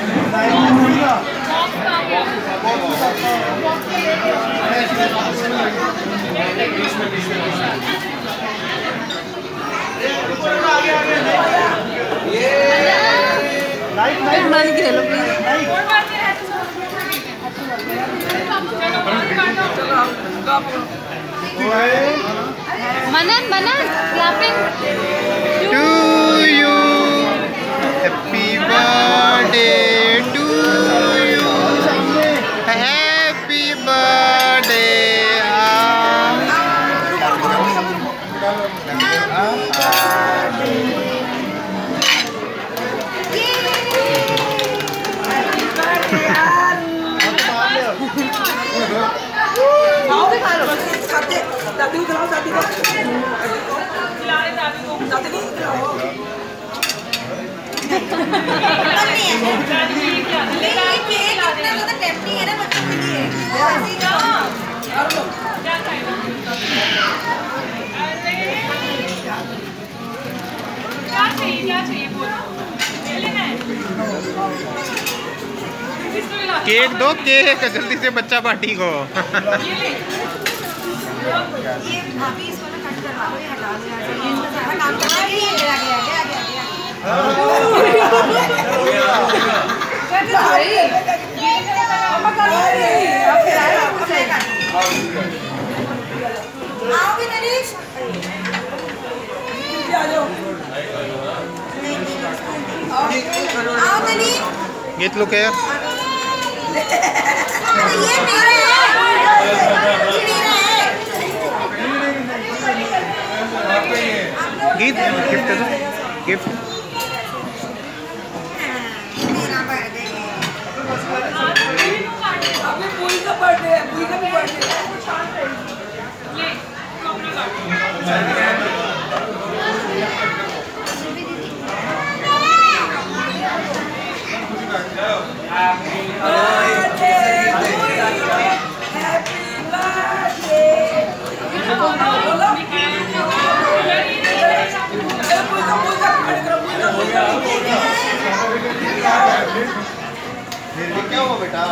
Manan, clapping to you. Happy birthday to you. Happy birthday. दादी को खिलाओ, दादी को खिलाओ, दादी को खिलाओ। क्या चाहिए बोल, लेना है। केक दो, केक जल्दी से बच्चा पार्टी को। ये भाभी इसको ना कट करवा दो, ये हटा दो यार, ये इसका सारा काम कर रहा है, ये गया मम्मा कर रही है, अब खिलाया कुछ है। आओ भी नरेश, आ जाओ। आओ नरेश, गेट लो क्या? ये मेरा है, गिफ्ट गिफ्ट दो, गिफ्ट। अभी पूरी का बर्थडे है, पूरी का भी बर्थडे है। क्या हुआ बेटा?